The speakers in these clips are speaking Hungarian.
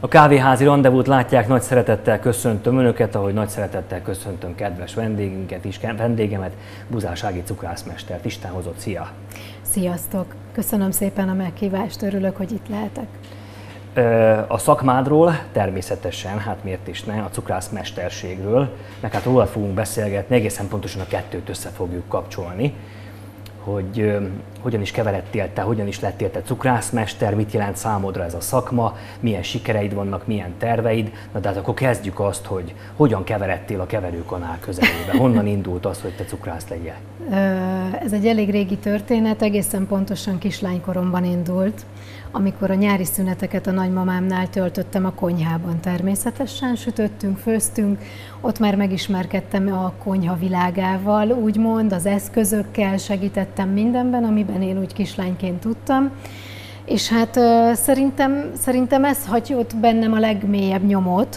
A kávéházi rendezvút látják, nagy szeretettel köszöntöm Önöket, ahogy nagy szeretettel köszöntöm kedves vendégünket is, vendégemet, Buzás Ági cukrászmestert. Isten hozott, szia! Sziasztok! Köszönöm szépen a meghívást, örülök, hogy itt lehetek. A szakmádról természetesen, hát miért is ne, a cukrászmesterségről, meg hát róla fogunk beszélgetni, egészen pontosan a kettőt össze fogjuk kapcsolni, hogy hogyan is keveredtél te, hogyan is lettél te cukrászmester, mit jelent számodra ez a szakma, milyen sikereid vannak, milyen terveid. Na de hát akkor kezdjük azt, hogy hogyan keveredtél a keverőkanál közelébe, honnan indult az, hogy te cukrász legyél? Ez egy elég régi történet, egészen pontosan kislánykoromban indult, amikor a nyári szüneteket a nagymamámnál töltöttem a konyhában természetesen, sütöttünk, főztünk, ott már megismerkedtem a konyha világával, úgymond az eszközökkel, segítettem mindenben, amiben én úgy kislányként tudtam, és hát szerintem ez hagyott bennem a legmélyebb nyomot.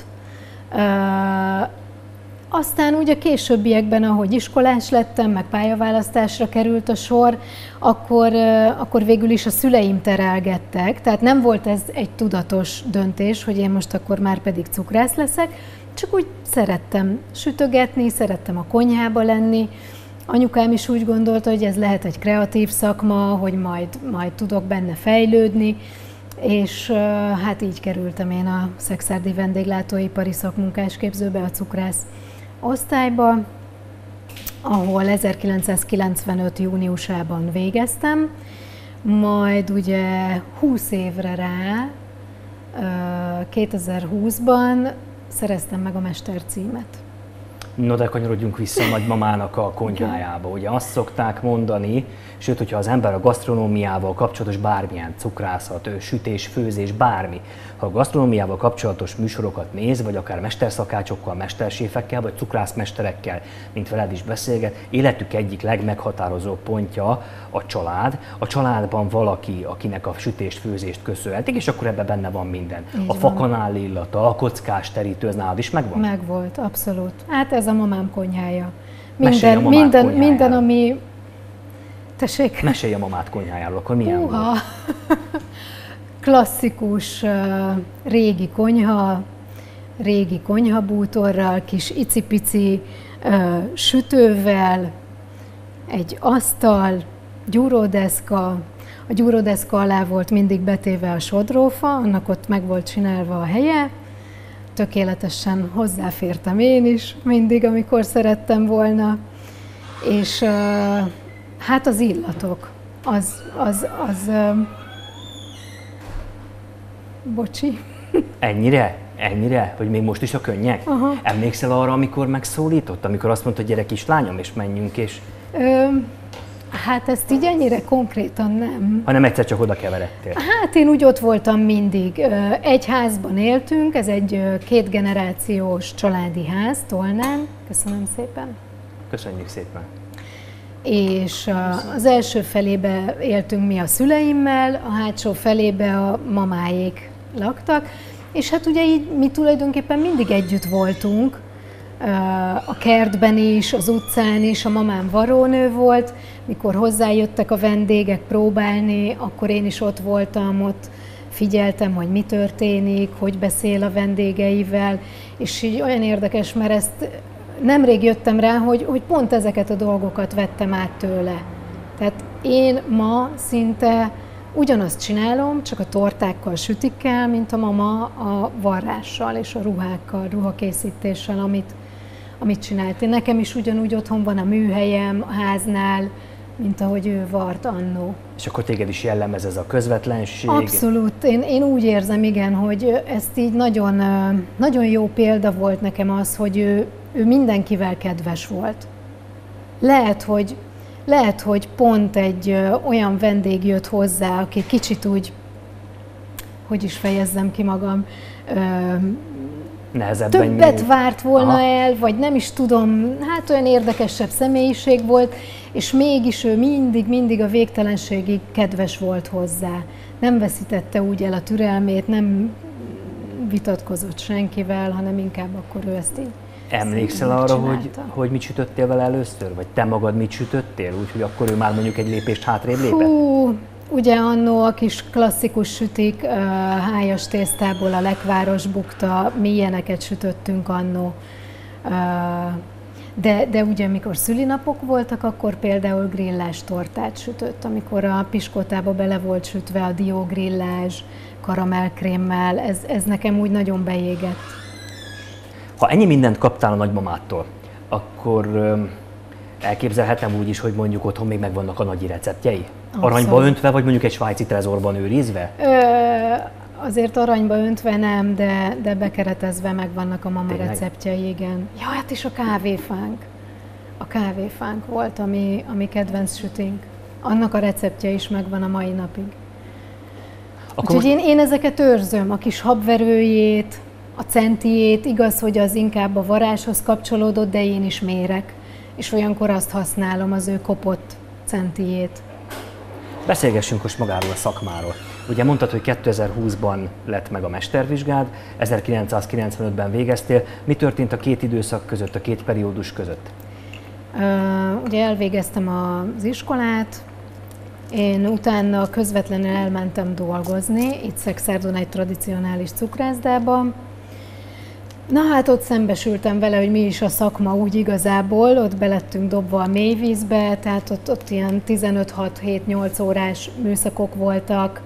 Aztán ugye a későbbiekben, ahogy iskolás lettem, meg pályaválasztásra került a sor, akkor végül is a szüleim terelgettek, tehát nem volt ez egy tudatos döntés, hogy én most akkor már pedig cukrász leszek, csak úgy szerettem sütögetni, szerettem a konyhába lenni. Anyukám is úgy gondolta, hogy ez lehet egy kreatív szakma, hogy majd tudok benne fejlődni, és hát így kerültem én a Szekszárdi Vendéglátóipari Szakmunkásképzőbe, a cukrász osztályba, ahol 1995. júniusában végeztem, majd ugye 20 évre rá, 2020-ban szereztem meg a mestercímet. No, de kanyarodjunk vissza a nagymamának a konyhájába. Ugye azt szokták mondani, sőt, hogyha az ember a gasztronómiával kapcsolatos bármilyen cukrászat, sütés, főzés, bármi, ha a gasztronómiával kapcsolatos műsorokat néz, vagy akár mesterszakácsokkal, mesterséfekkel, vagy cukrászmesterekkel, mint veled is beszélget, életük egyik legmeghatározó pontja a család. A családban valaki, akinek a sütést, főzést köszönhetik, és akkor ebben benne van minden. A fakanál illata, a kockás terítő, ez nálad is megvan? Megvolt, abszolút. Hát ez a mamám konyhája. Minden, ami... Tessék? Mesélj a mamád konyhájáról, akkor milyen volt? Klasszikus régi konyhabútorral, kis icipici sütővel, egy asztal, gyúródeszka. A gyúródeszka alá volt mindig betéve a sodrófa, annak ott meg volt csinálva a helye. Tökéletesen hozzáfértem én is mindig, amikor szerettem volna. És hát az illatok, bocsi. Ennyire? Hogy még most is a könnyek? Aha. Emlékszel arra, amikor megszólított? Amikor azt mondta, hogy gyere kislányom, és menjünk, és... Hát ezt így ennyire konkrétan nem. Hanem egyszer csak oda keveredtél? Hát én úgy ott voltam mindig. Egy házban éltünk, ez egy 2 generációs családi ház, Tolnán. Köszönöm szépen. Köszönjük szépen. És az első felébe éltünk mi a szüleimmel, a hátsó felébe a mamáék laktak, és hát ugye így mi tulajdonképpen mindig együtt voltunk, a kertben is, az utcán is, a mamám varrónő volt, mikor hozzájöttek a vendégek próbálni, akkor én is ott voltam, ott figyeltem, hogy mi történik, hogy beszél a vendégeivel, és így olyan érdekes, mert ezt nemrég jöttem rá, hogy pont ezeket a dolgokat vettem át tőle. Tehát én ma szinte ugyanazt csinálom, csak a tortákkal, sütikkel, mint a mama a varrással és a ruhákkal, ruhakészítéssel, amit csinált. Nekem is ugyanúgy otthon van a műhelyem a háznál, mint ahogy ő vart annó. És akkor téged is jellemez ez a közvetlenség? Abszolút. Én úgy érzem, igen, hogy ezt így nagyon jó példa volt nekem az, hogy ő mindenkivel kedves volt. Lehet, hogy pont egy olyan vendég jött hozzá, aki kicsit úgy, hogy is fejezzem ki magam, többet várt volna el, vagy nem is tudom, hát olyan érdekesebb személyiség volt, és mégis ő mindig a végtelenségig kedves volt hozzá. Nem veszítette úgy el a türelmét, nem vitatkozott senkivel, hanem inkább akkor ő ezt így Emlékszel arra, hogy mit sütöttél vele először? Vagy te magad mit sütöttél? Úgyhogy akkor ő már mondjuk egy lépést hátrébb lépett? Ugye annó a kis klasszikus sütik, hájas tésztából a lekváros bukta, mi ilyeneket sütöttünk annó. De ugye amikor szülinapok voltak, akkor például grillás tortát sütött, amikor a piskótába bele volt sütve a diógrillás, karamellkrémmel, ez nekem úgy nagyon beégett. Ha ennyi mindent kaptál a nagymamától, akkor elképzelhetem úgy is, hogy mondjuk otthon még megvannak a nagyi receptjei? Aranyba öntve, vagy mondjuk egy svájci trezorban őrizve? Azért aranyba öntve nem, de bekeretezve megvannak a mama receptjei, igen. Ja, hát és a kávéfánk. A kávéfánk volt, ami kedvenc sütünk. Annak a receptje is megvan a mai napig. Úgyhogy én ezeket őrzöm, a kis habverőjét, a centiét, igaz, hogy az inkább a varázshoz kapcsolódott, de én is mérek. És olyankor azt használom, az ő kopott centiét. Beszélgessünk most magáról a szakmáról. Ugye mondtad, hogy 2020-ban lett meg a mestervizsgád, 1995-ben végeztél. Mi történt a két időszak között, a két periódus között? Ugye elvégeztem az iskolát, én utána közvetlenül elmentem dolgozni, itt Szekszárdon egy tradicionális cukrászdába. Na hát ott szembesültem vele, hogy mi is a szakma úgy igazából, ott belettünk dobva a mélyvízbe, tehát ott ilyen 15-6-7-8 órás műszakok voltak,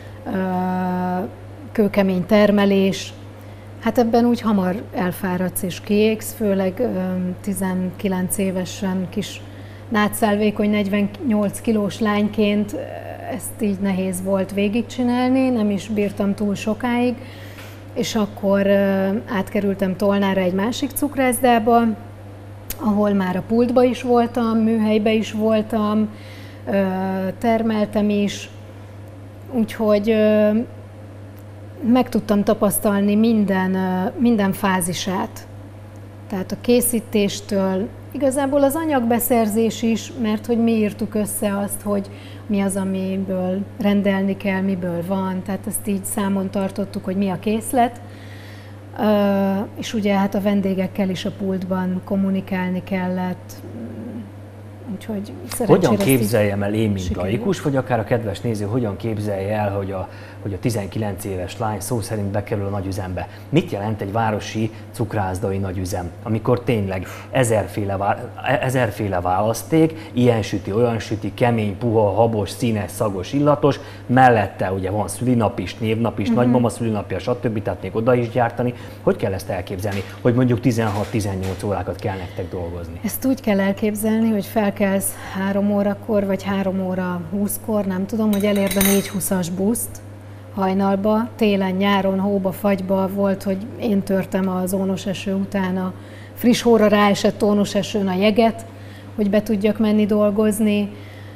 kőkemény termelés. Hát ebben úgy hamar elfáradsz és kiégsz, főleg 19 évesen kis nátszálvékony 48 kilós lányként ezt így nehéz volt végigcsinálni, nem is bírtam túl sokáig. És akkor átkerültem Tolnára egy másik cukrászdába, ahol már a pultba is voltam, műhelybe is voltam, termeltem is, úgyhogy meg tudtam tapasztalni minden fázisát. Tehát a készítéstől, igazából az anyagbeszerzés is, mert hogy mi írtuk össze azt, hogy mi az, amiből rendelni kell, miből van, tehát ezt így számon tartottuk, hogy mi a készlet. És ugye hát a vendégekkel is a pultban kommunikálni kellett, úgyhogy hogyan képzeljem el én, mint laikus, vagy akár a kedves néző, hogyan képzelje el, hogy a 19 éves lány szó szerint bekerül a nagyüzembe? Mit jelent egy városi cukrászdai nagyüzem, amikor tényleg ezerféle választék, ilyen süti, olyan süti, kemény, puha, habos, színes, szagos, illatos, mellette ugye van szülinap is, névnap is, nagymama szülinapja, stb. Tehát még oda is gyártani. Hogy kell ezt elképzelni, hogy mondjuk 16-18 órákat kell nektek dolgozni? Ezt úgy kell elképzelni, hogy felkelsz 3 órakor, vagy 3 óra 20-kor, nem tudom, hogy elérd a 4:20-as buszt hajnalba, télen, nyáron, hóba, fagyba volt, hogy én törtem az ónos eső után a friss hóra ráesett ónos esőn a jeget, hogy be tudjak menni dolgozni,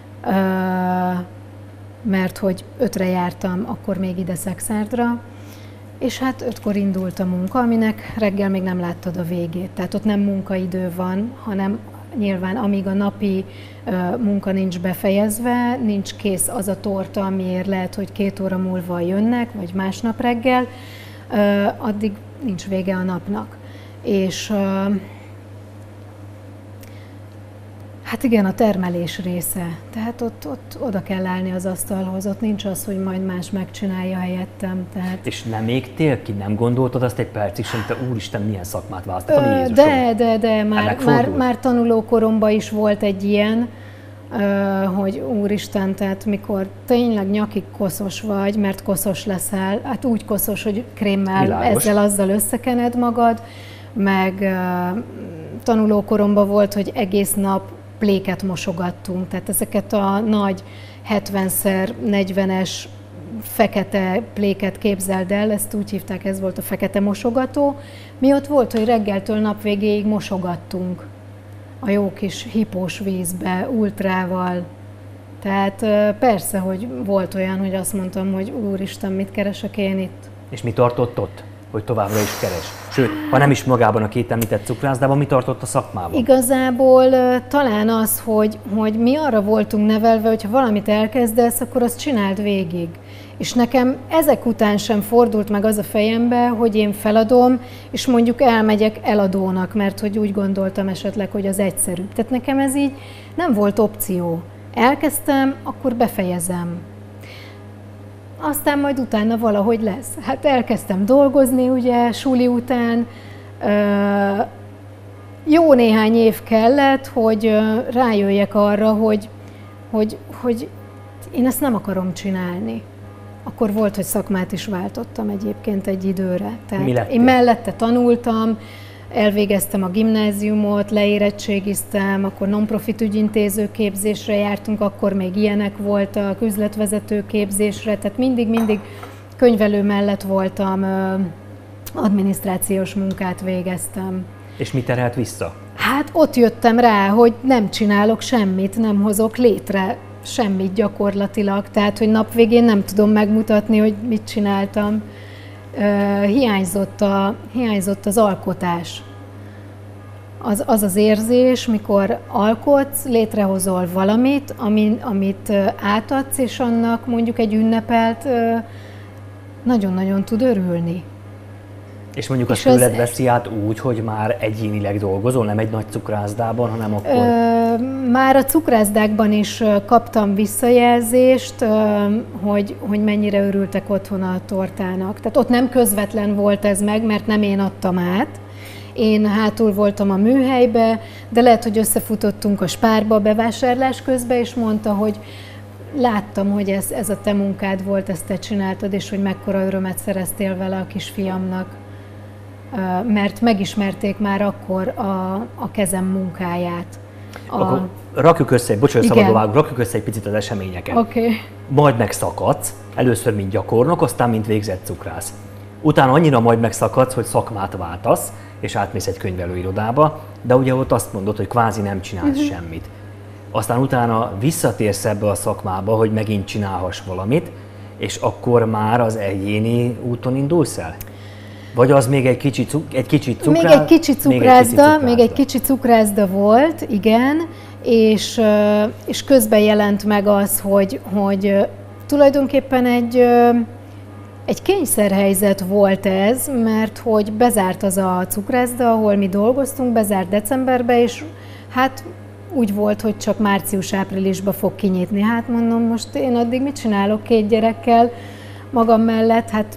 mert hogy 5-re jártam, akkor még ide Szekszárdra, és hát 5-kor indult a munka, aminek reggel még nem láttad a végét. Tehát ott nem munkaidő van, hanem nyilván amíg a napi munka nincs befejezve, nincs kész az a torta, amiért lehet, hogy 2 óra múlva jönnek, vagy másnap reggel, addig nincs vége a napnak. És hát igen, a termelés része. Tehát ott oda kell állni az asztalhoz, ott nincs az, hogy majd más megcsinálja helyettem. Tehát... És nem égtél ki? Nem gondoltad azt egy percig sem, te úristen, milyen szakmát választottam, de már tanulókoromban is volt egy ilyen, hogy úristen, tehát mikor tényleg nyakig koszos vagy, mert koszos leszel, hát úgy koszos, hogy krémmel ezzel-azzal összekened magad, meg tanulókoromban volt, hogy egész nap pléket mosogattunk, tehát ezeket a nagy 70x40-es fekete pléket képzeld el, ezt úgy hívták, ez volt a fekete mosogató. Mi ott volt, hogy reggeltől nap végéig mosogattunk a jó kis hipós vízbe, ultrával. Tehát persze, hogy volt olyan, hogy azt mondtam, hogy úristen, mit keresek én itt. És mi tartott ott, hogy továbbra is keres? Sőt, ha nem is magában a két említett cukrászdában, mi tartott a szakmában? Igazából talán az, hogy mi arra voltunk nevelve, hogy ha valamit elkezdesz, akkor azt csináld végig. És nekem ezek után sem fordult meg az a fejembe, hogy én feladom, és mondjuk elmegyek eladónak, mert hogy úgy gondoltam esetleg, hogy az egyszerű. Tehát nekem ez így nem volt opció. Elkezdtem, akkor befejezem. aztán majd utána valahogy lesz. Hát elkezdtem dolgozni, ugye, suli után. Jó néhány év kellett, hogy rájöjjek arra, hogy én ezt nem akarom csinálni. Akkor volt, hogy szakmát is váltottam egyébként egy időre. Tehát én mellette tanultam, elvégeztem a gimnáziumot, leérettségiztem, akkor non-profit ügyintéző képzésre jártunk, akkor még ilyenek voltak, üzletvezető képzésre, tehát mindig könyvelő mellett voltam, adminisztrációs munkát végeztem. És mit terhelt vissza? Hát ott jöttem rá, hogy nem csinálok semmit, nem hozok létre semmit gyakorlatilag, tehát hogy nap végén nem tudom megmutatni, hogy mit csináltam. Hiányzott az alkotás. Az érzés, mikor alkotsz, létrehozol valamit, amit átadsz, és annak mondjuk egy ünnepelt nagyon-nagyon tud örülni. És mondjuk azt tőled veszi át úgy, hogy már egyénileg dolgozol, nem egy nagy cukrászdában, hanem akkor... Már a cukrászdákban is kaptam visszajelzést, hogy mennyire örültek otthon a tortának. Tehát ott nem közvetlen volt ez meg, mert nem én adtam át. Én hátul voltam a műhelybe, de lehet, hogy összefutottunk a Spárba bevásárlás közben, és mondta, hogy láttam, hogy ez a te munkád volt, ezt te csináltad, és hogy mekkora örömet szereztél vele a kisfiamnak. Mert megismerték már akkor a kezem munkáját. Akkor rakjuk össze, bocsánat, szabadba vágok, rakjuk össze egy picit az eseményeket. Okay. Majd megszakadsz, először mint gyakornok, aztán mint végzett cukrász. Utána annyira majd megszakadsz, hogy szakmát váltasz, és átmész egy könyvelőirodába, de ugye ott azt mondod, hogy kvázi nem csinálsz semmit. Aztán utána visszatérsz ebbe a szakmába, hogy megint csinálhass valamit, és akkor már az egyéni úton indulsz el? Vagy az még egy kicsi cukrászda? Még egy kicsi cukrászda volt, igen, és közben jelent meg az, hogy tulajdonképpen egy kényszerhelyzet volt ez, mert hogy bezárt az a cukrászda, ahol mi dolgoztunk, bezárt decemberben, és hát úgy volt, hogy csak március-áprilisban fog kinyitni. Hát mondom, most én addig mit csinálok 2 gyerekkel magam mellett, hát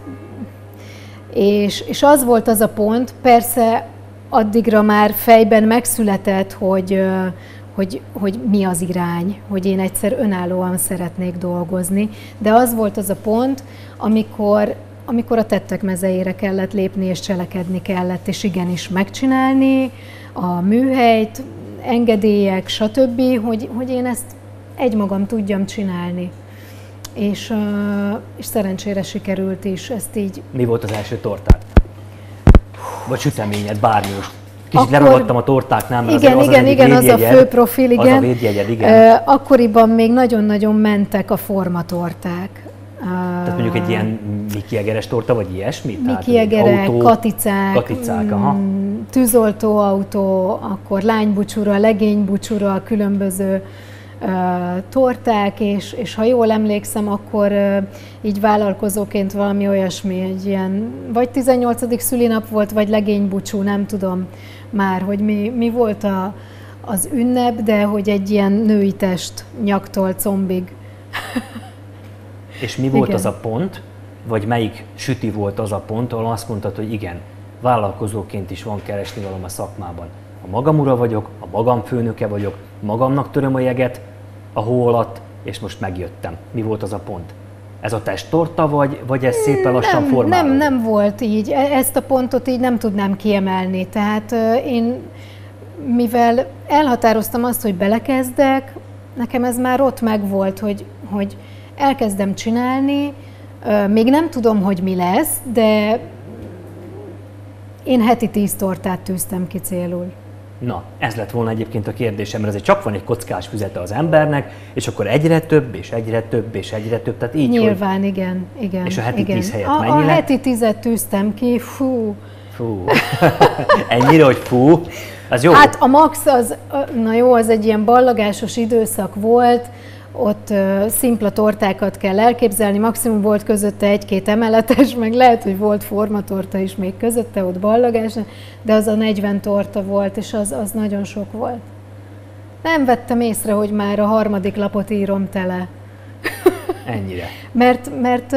és az volt az a pont, persze addigra már fejben megszületett, hogy mi az irány, hogy én egyszer önállóan szeretnék dolgozni, de az volt az a pont, amikor a tettek mezeire kellett lépni és cselekedni kellett, és igenis megcsinálni a műhelyt, engedélyek, stb., hogy én ezt egymagam tudjam csinálni. És szerencsére sikerült is ezt így. Mi volt az első tortád? Vagy süteményed, bármi most? Kicsit leragadtam a tortáknál, mert igen, az a fő profil, igen. Az a védjegyed, igen. Akkoriban még nagyon-nagyon mentek a formatorták. Tehát mondjuk egy ilyen Miki Egeres torta, vagy ilyesmi? Miki Egerek, katicák, aha. Tűzoltóautó, akkor lánybúcsúra, legénybúcsúra, különböző torták, és ha jól emlékszem, akkor így vállalkozóként valami olyasmi, egy ilyen, vagy 18. szülinap volt, vagy legénybúcsú, nem tudom már, hogy mi volt az ünnep, de hogy egy ilyen női test nyaktól combig. És mi volt az a pont, vagy melyik süti volt az a pont, ahol azt mondtad, hogy igen, vállalkozóként is van keresni valam a szakmában. A magam ura vagyok, a magam főnöke vagyok, magamnak töröm a jeget a hó alatt, és most megjöttem. Mi volt az a pont? Ez a testtorta, vagy ez szépen lassan formálódott? Nem volt így. Ezt a pontot így nem tudnám kiemelni. Tehát én, mivel elhatároztam azt, hogy belekezdek, nekem ez már ott megvolt, hogy elkezdem csinálni, még nem tudom, hogy mi lesz, de én heti 10 tortát tűztem ki célul. Na, ez lett volna egyébként a kérdésem, mert azért csak van egy kockás füzete az embernek, és akkor egyre több, és egyre több, és egyre több, tehát így, nyilván, hogy... igen. És a heti 10 helyett mennyi lett? A heti 10-et tűztem ki, fú. Ennyire, hogy fú, az jó? Hát a max az, na jó, az egy ilyen ballagásos időszak volt, ott szimpla tortákat kell elképzelni, maximum volt közötte 1-2 emeletes, meg lehet, hogy volt formatorta is még közötte, ott ballagás, de az a 40 torta volt, és az nagyon sok volt. Nem vettem észre, hogy már a 3. lapot írom tele. Ennyire. Mert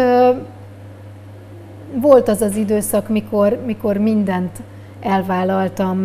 volt az az időszak, mikor mindent elvállaltam,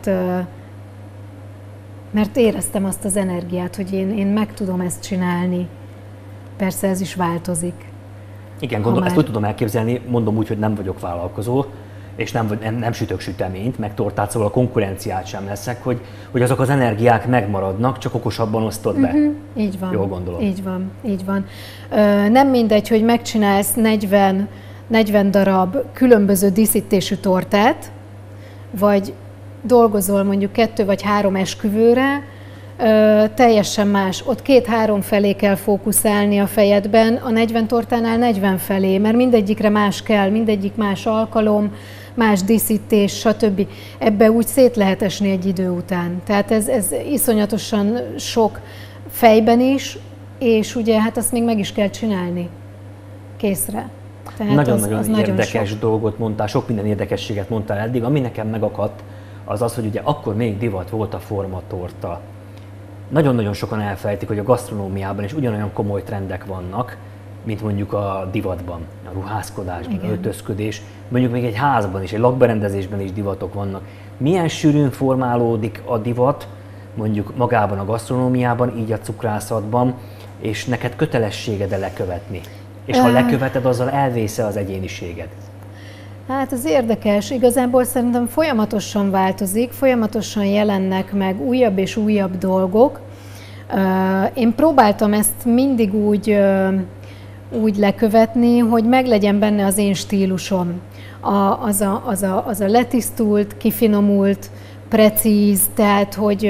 mert éreztem azt az energiát, hogy én meg tudom ezt csinálni. Persze ez is változik. Igen, gondolom, ezt úgy tudom elképzelni, mondom úgy, hogy nem vagyok vállalkozó, és nem sütök süteményt, meg tortát, szóval a konkurenciát sem leszek, hogy azok az energiák megmaradnak, csak okosabban osztod be. Így van. Jól gondolom. Így van. Nem mindegy, hogy megcsinálsz 40 darab különböző díszítésű tortát, vagy dolgozol mondjuk 2 vagy 3 esküvőre, teljesen más. Ott 2-3 felé kell fókuszálni a fejedben, a 40 tortánál 40 felé, mert mindegyikre más kell, mindegyik más alkalom, más díszítés, stb. Ebbe úgy szét lehet esni egy idő után. Tehát ez iszonyatosan sok fejben is, és ugye hát azt még meg is kell csinálni készre. Nagyon-nagyon érdekes dolgot mondtál, sok minden érdekességet mondtál eddig. Ami nekem megakadt, az, hogy ugye akkor még divat volt a formatorta. Nagyon-nagyon sokan elfelejtik, hogy a gasztronómiában is ugyanolyan komoly trendek vannak, mint mondjuk a divatban, a ruházkodásban, öltözködés. Mondjuk még egy házban is, egy lakberendezésben is divatok vannak. Milyen sűrűn formálódik a divat, mondjuk magában a gasztronómiában, így a cukrászatban, és neked kötelességed-e lekövetni? És ha leköveted, azzal elvész-e az egyéniséged? Hát ez érdekes. Igazából szerintem folyamatosan változik, folyamatosan jelennek meg újabb és újabb dolgok. Én próbáltam ezt mindig úgy lekövetni, hogy meglegyen benne az én stílusom. Az a letisztult, kifinomult, precíz, tehát hogy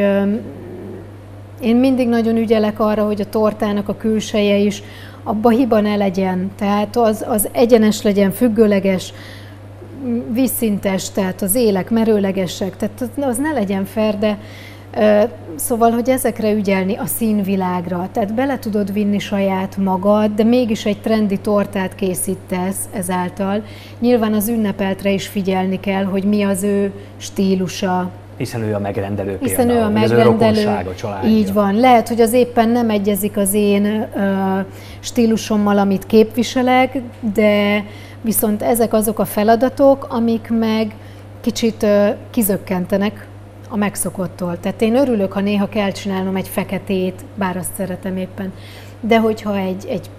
én mindig nagyon ügyelek arra, hogy a tortának a külseje is abba hiba ne legyen, tehát az egyenes legyen, függőleges, vízszintes, tehát az élek merőlegesek, tehát az ne legyen fair, de szóval, hogy ezekre ügyelni, a színvilágra, tehát bele tudod vinni saját magad, de mégis egy trendi tortát készítesz ezáltal. Nyilván az ünnepeltre is figyelni kell, hogy mi az ő stílusa. Hiszen ő a megrendelő Hiszen például, ő a megrendelő, a családja. így van. Lehet, hogy az éppen nem egyezik az én stílusommal, amit képviselek, de viszont ezek azok a feladatok, amik meg kicsit kizökkentenek a megszokottól. Tehát én örülök, ha néha kell csinálnom egy feketét, bár azt szeretem éppen, de hogyha egy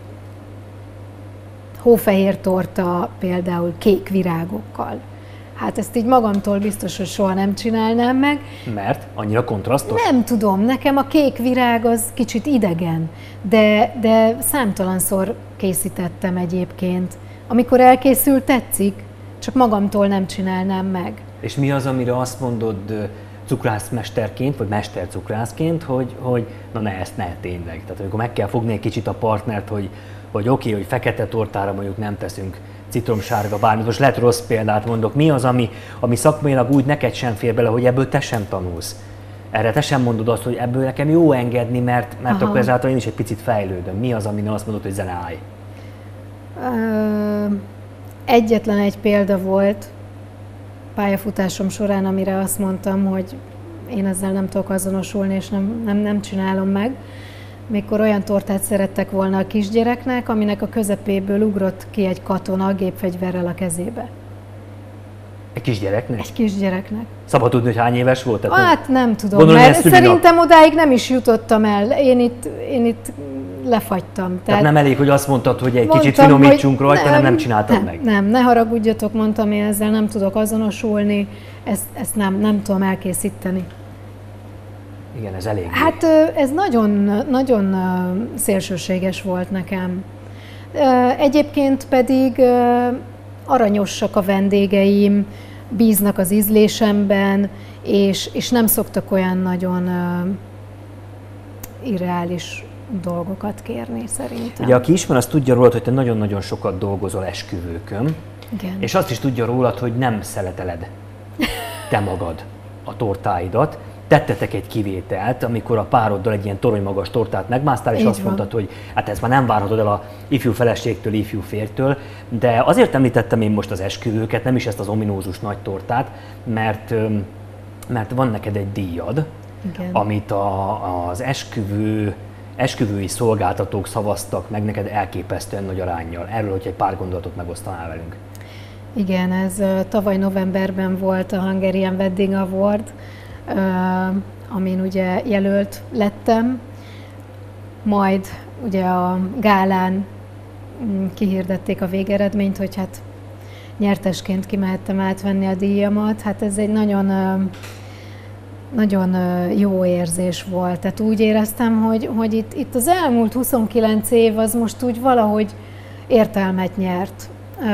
hófehér torta például kék virágokkal, hát ezt így magamtól biztos, hogy soha nem csinálnám meg. Mert? Annyira kontrasztos? Nem tudom, nekem a kék virág az kicsit idegen, de számtalanszor készítettem egyébként. Amikor elkészül, tetszik, csak magamtól nem csinálnám meg. És mi az, amire azt mondod cukrászmesterként, vagy mestercukrászként, hogy na ne, ezt ne tényleg. Tehát amikor meg kell fogni egy kicsit a partnert, hogy oké, hogy fekete tortára mondjuk nem teszünk citromsárga bármit. Most lehet rossz példát mondok. Mi az, ami szakmailag úgy neked sem fér bele, hogy ebből te sem tanulsz? Erre te sem mondod azt, hogy ebből nekem jó engedni, mert akkor ezáltal én is egy picit fejlődöm. Mi az, ami azt mondod, hogy zene állj? Egyetlen egy példa volt pályafutásom során, amire azt mondtam, hogy én ezzel nem tudok azonosulni, és nem csinálom meg. Mikor olyan tortát szerettek volna a kisgyereknek, aminek a közepéből ugrott ki egy katona gépfegyverrel a kezébe. Egy kisgyereknek? Egy kisgyereknek. Szabad tudni, hogy hány éves volt? Hát nem tudom, gondolom, mert szerintem odáig nem is jutottam el. Én itt lefagytam. Tehát nem elég, hogy azt mondtad, hogy egy kicsit finomítsunk rajta, nem csináltad meg. Nem, ne haragudjatok, mondtam, én ezzel nem tudok azonosulni, ezt nem tudom elkészíteni. Igen, ez elég. Hát ez nagyon szélsőséges volt nekem. Egyébként pedig aranyosak a vendégeim, bíznak az ízlésemben, és nem szoktak olyan nagyon irreális dolgokat kérni, szerintem. Ugye aki ismer, az tudja rólad, hogy te nagyon-nagyon sokat dolgozol esküvőkön. Igen. És azt is tudja rólad, hogy nem szeleteled te magad a tortáidat. Tettetek egy kivételt, amikor a pároddal egy ilyen toronymagas tortát megmásztál, és azt mondtad, hogy hát ezt már nem várhatod el a ifjú feleségtől, ifjú férjtől, de azért említettem én most az esküvőket, nem is ezt az ominózus nagy tortát, mert van neked egy díjad, igen, amit az esküvő esküvői szolgáltatók szavaztak meg neked elképesztően nagy aránnyal. Erről, hogy egy pár gondolatot megosztanál velünk. Igen, ez tavaly novemberben volt a Hungarian Wedding Award, amin ugye jelölt lettem, majd ugye a gálán kihirdették a végeredményt, hogy hát nyertesként kimehettem átvenni a díjamat. Hát ez egy nagyon jó érzés volt. Tehát úgy éreztem, hogy itt az elmúlt 29 év az most úgy valahogy értelmet nyert.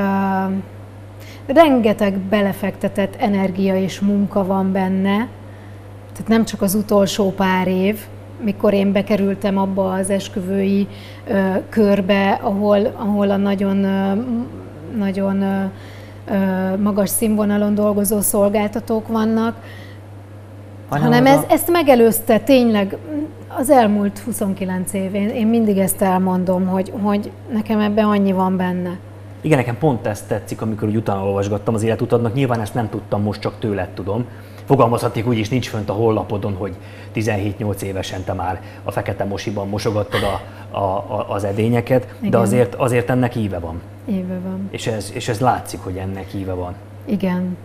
Rengeteg belefektetett energia és munka van benne, tehát nem csak az utolsó pár év, mikor én bekerültem abba az esküvői körbe, ahol a nagyon magas színvonalon dolgozó szolgáltatók vannak, hanem ezt megelőzte tényleg az elmúlt 29 év. Én mindig ezt elmondom, hogy nekem ebben annyi van benne. Igen, nekem pont ezt tetszik, amikor úgy utána olvasgattam az életutadnak. Nyilván ezt nem tudtam, most csak tőled tudom. Fogalmazhatnék úgy is, nincs fönt a honlapodon, hogy 17-8 évesen te már a fekete mosiban mosogattad az edényeket, igen. De azért ennek íve van. Íve van. És ez látszik, hogy ennek íve van. Igen.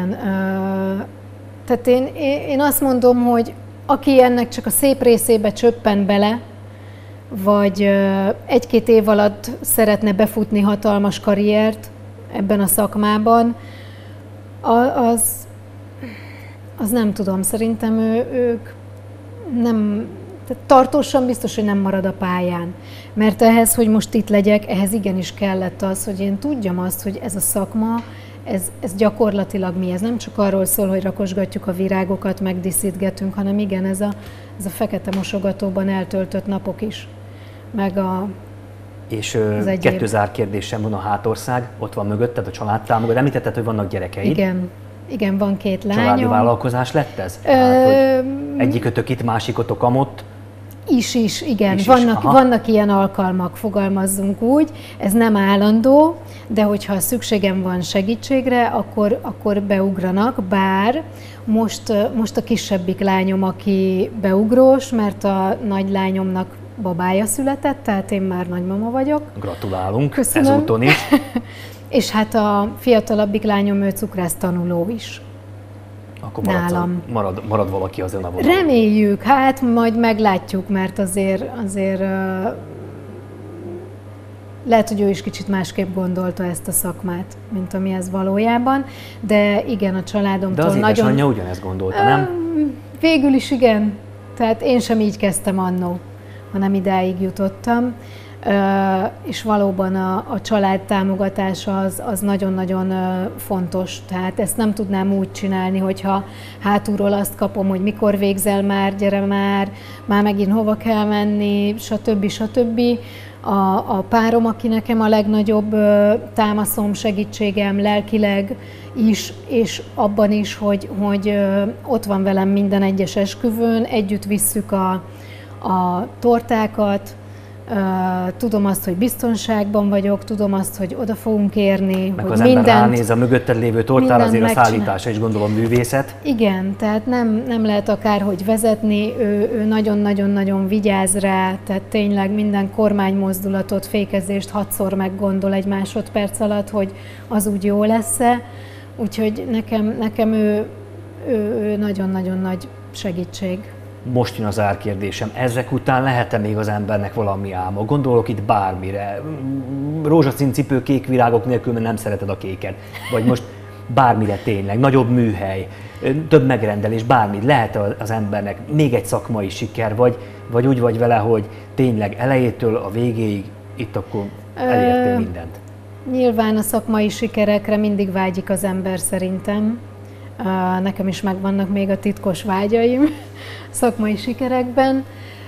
Tehát én azt mondom, hogy aki ennek csak a szép részébe csöppen bele, vagy egy-két év alatt szeretne befutni hatalmas karriert ebben a szakmában, az nem tudom, szerintem ők nem, tehát tartósan biztos, hogy nem marad a pályán. Mert ehhez, hogy most itt legyek, ehhez igenis kellett az, hogy én tudjam azt, hogy ez a szakma, ez gyakorlatilag mi? Ez nem csak arról szól, hogy rakosgatjuk a virágokat, meg díszítgetünk, hanem igen, ez a fekete mosogatóban eltöltött napok is. Meg és kettő zárkérdésem van, a hátország, ott van mögötted, a családtámogatás. Említetted, hogy vannak gyerekeid. Igen, van 2 lányom. Családi vállalkozás lett ez? Hát, egyikötök itt, másikotok amott? Igen. Vannak ilyen alkalmak, fogalmazzunk úgy. Ez nem állandó, de hogyha szükségem van segítségre, akkor beugranak, bár most a kisebbik lányom, aki beugrós, mert a nagy lányomnak babája született, tehát én már nagymama vagyok. Gratulálunk. Köszönöm. Ezúton is. És hát a fiatalabbik lányom, ő cukrász tanuló is. Akkor marad valaki azon a vonalon. Reméljük, hát majd meglátjuk, mert azért lehet, hogy ő is kicsit másképp gondolta ezt a szakmát, mint ami ez valójában, de igen, a családomtól nagyon... De az édesanyja ugyanezt gondolta, nem? Végül is igen, tehát én sem így kezdtem annó, hanem idáig jutottam. És valóban a család támogatása az nagyon-nagyon fontos. Tehát ezt nem tudnám úgy csinálni, hogyha hátulról azt kapom, hogy mikor végzel már, gyere már megint hova kell menni, stb. A párom, aki nekem a legnagyobb támaszom, segítségem lelkileg is, és abban is, hogy ott van velem minden egyes esküvőn, együtt visszük a tortákat, tudom azt, hogy biztonságban vagyok, tudom azt, hogy oda fogunk érni, meg hogy az ember ránéz a mögötted lévő tortára, azért a szállítása is gondolom művészet. Igen, tehát nem lehet akárhogy vezetni, ő nagyon-nagyon-nagyon vigyáz rá, tehát tényleg minden kormánymozdulatot, fékezést 6-szor meggondol egy másodperc alatt, hogy az úgy jó lesz-e. Úgyhogy nekem ő nagyon-nagyon nagy segítség. Most jön az árkérdésem. Ezek után lehet-e még az embernek valami álma? Gondolok itt bármire. Rózsaszín cipő, kék virágok nélkül, mert nem szereted a kéket. Vagy most bármire tényleg. Nagyobb műhely, több megrendelés, bármi. Lehet az embernek még egy szakmai siker, vagy úgy vagy vele, hogy tényleg elejétől a végéig itt akkor elértél mindent? Nyilván a szakmai sikerekre mindig vágyik az ember szerintem. Nekem is megvannak még a titkos vágyaim szakmai sikerekben.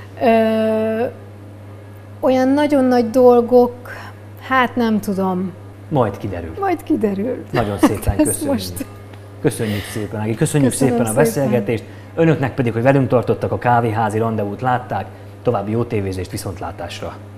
Olyan nagyon nagy dolgok, hát nem tudom. Majd kiderül. Nagyon szépen köszönjük. Köszönjük szépen, Ági. Köszönjük szépen a beszélgetést. Önöknek pedig, hogy velünk tartottak, a kávéházi rendezvút látták. További jó tévézést, viszontlátásra.